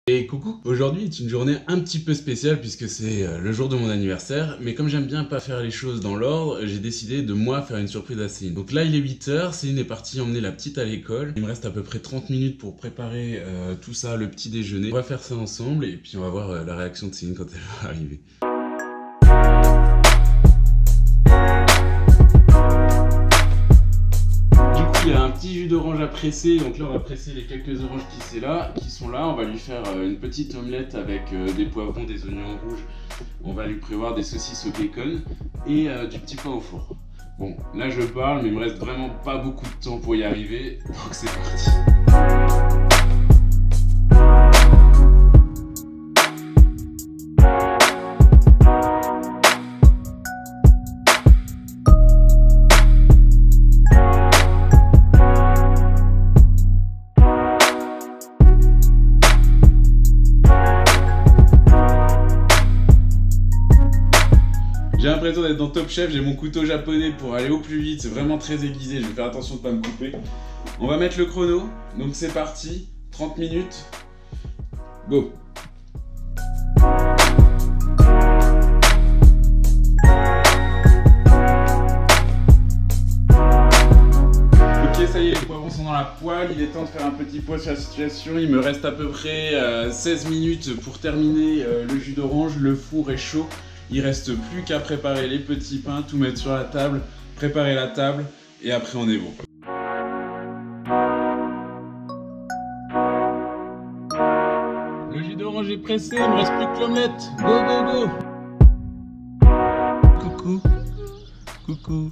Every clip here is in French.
Et coucou, aujourd'hui est une journée un petit peu spéciale puisque c'est le jour de mon anniversaire, mais comme j'aime bien pas faire les choses dans l'ordre, j'ai décidé de moi faire une surprise à Céline. Donc là il est 8h, Céline est partie emmener la petite à l'école, il me reste à peu près 30 minutes pour préparer tout ça, le petit déjeuner. On va faire ça ensemble et puis on va voir la réaction de Céline quand elle va arriver. Il y a un petit jus d'orange à presser, donc là on va presser les quelques oranges qui sont là. On va lui faire une petite omelette avec des poivrons, des oignons rouges. On va lui prévoir des saucisses au bacon et du petit pain au four. Bon, là je parle, mais il me reste vraiment pas beaucoup de temps pour y arriver, donc c'est parti. J'ai l'impression d'être dans Top Chef, j'ai mon couteau japonais pour aller au plus vite, c'est vraiment très aiguisé, je vais faire attention de ne pas me couper. On va mettre le chrono, donc c'est parti, 30 minutes, go. Ok, ça y est, les poivrons sont dans la poêle, il est temps de faire un petit point sur la situation. Il me reste à peu près 16 minutes pour terminer le jus d'orange, le four est chaud. Il reste plus qu'à préparer les petits pains, tout mettre sur la table, préparer la table et après on est bon. Le jus d'orange est pressé, il me reste plus que l'omelette. Go go go. Coucou. Coucou.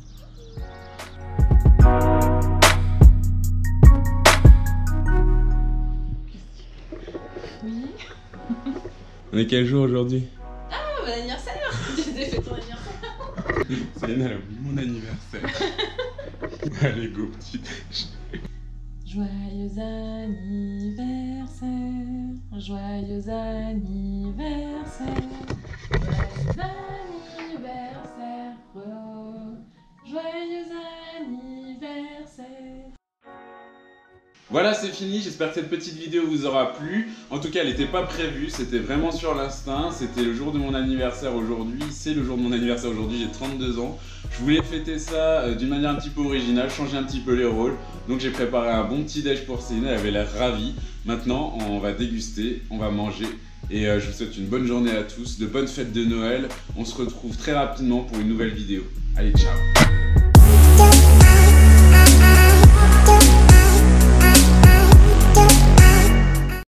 Oui. On est quel jour aujourd'hui? Bon anniversaire. Tu t'es fait ton anniversaire. Céline, elle a oublié mon anniversaire. Allez, go, petit déj. Joyeux anniversaire. Joyeux anniversaire. Joyeux anniversaire. Joyeux anniversaire. Voilà, c'est fini, j'espère que cette petite vidéo vous aura plu. En tout cas, elle n'était pas prévue, c'était vraiment sur l'instinct. C'était le jour de mon anniversaire aujourd'hui, c'est le jour de mon anniversaire aujourd'hui, j'ai 32 ans. Je voulais fêter ça d'une manière un petit peu originale, changer un petit peu les rôles. Donc j'ai préparé un bon petit déj pour Céline, elle avait l'air ravie. Maintenant, on va déguster, on va manger. Et je vous souhaite une bonne journée à tous, de bonnes fêtes de Noël. On se retrouve très rapidement pour une nouvelle vidéo. Allez, ciao!